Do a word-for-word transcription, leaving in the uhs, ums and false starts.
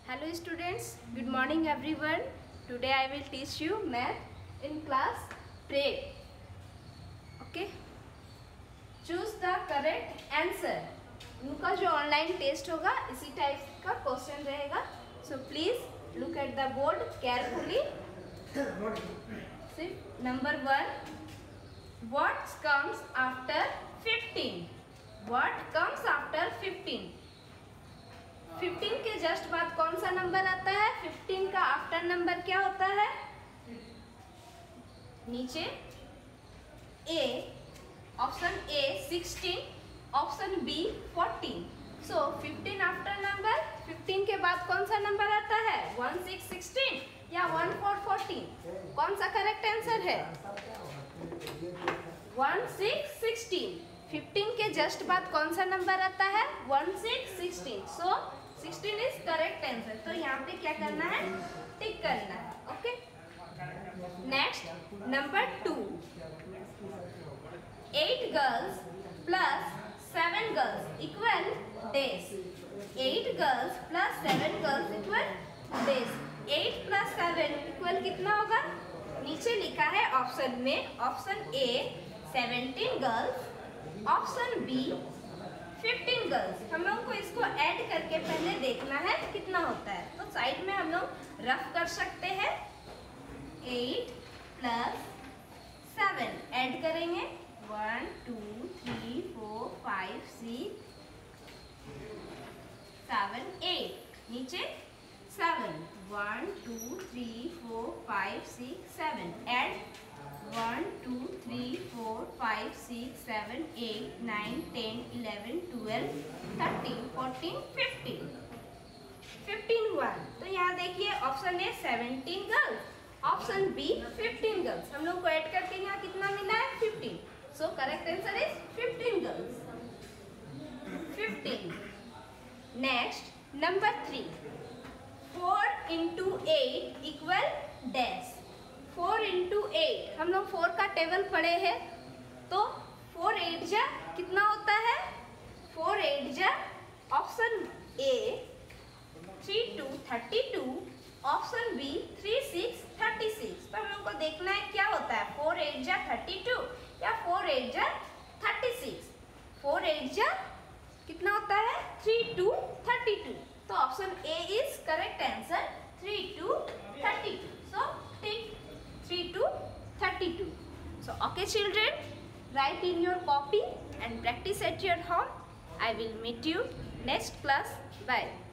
Hello students, good morning everyone. Today I will teach you math in class prep. Okay. Choose the correct answer. उनका जो online test होगा इसी type का question रहेगा. So please look at the board carefully. सिर्फ number one. What comes after fifteen? What comes after fifteen? Fifteen के just बाद कौन सा नंबर आता है? फिफ्टीन का आफ्टर नंबर क्या होता है? नीचे A, option A sixteen, option B fourteen. So fifteen after number, fifteen के बाद कौन सा नंबर आता है? वन सिक्स सिक्सटीन या वन फोर फोर्टीन? कौन सा करेक्ट आंसर है? One six sixteen. फिफ्टीन के जस्ट बाद कौन सा नंबर आता है? One six sixteen. So sixteen is correct answer. तो यहाँ पे क्या करना है? टिक करना है. Okay. Next number two. Eight girls plus seven girls equal dash. Eight girls plus seven girls equal dash. Eight plus seven equal कितना होगा? नीचे लिखा है ऑप्शन में. Option A seventeen girls, option B fifteen girls. हम लोग को इसको ऐड करके पहले देखना है कितना होता है. तो साइड में हम लोग रफ कर सकते हैं. एट प्लस सेवन ऐड करेंगे. One two three four five six seven eight. नीचे seven. One two three four five six seven. Add one two three four five six seven eight nine ten eleven twelve thirteen fourteen fifteen. Fifteen one. तो यहाँ देखिए option A seventeen girls, option B fifteen girls. हम लोग को add करके यहाँ कितना मिला है? Fifteen. So correct answer is fifteen girls. Fifteen. Next number three. Four into eight equal dash. Four into eight. हम लोग फोर का टेबल पढ़े हैं. तो फोर एट जा कितना होता है? फोर एट जा option A three two thirty two, option B three six thirty six. तो हम लोग को देखना है क्या होता है. फोर एट जा थर्टी टू या फोर एट जा थर्टी सिक्स. फोर एट जा कितना होता है? Three two thirty two. तो option A is correct answer. Three two thirty two. So tick three to thirty-two. So okay children, write in your copy and practice at your home. I will meet you next class. Bye.